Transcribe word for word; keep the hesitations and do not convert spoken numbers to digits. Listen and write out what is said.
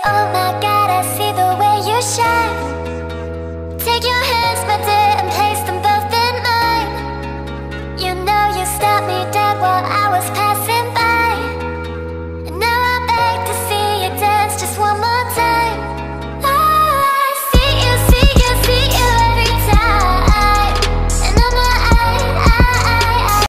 Oh my god, I see the way you shine.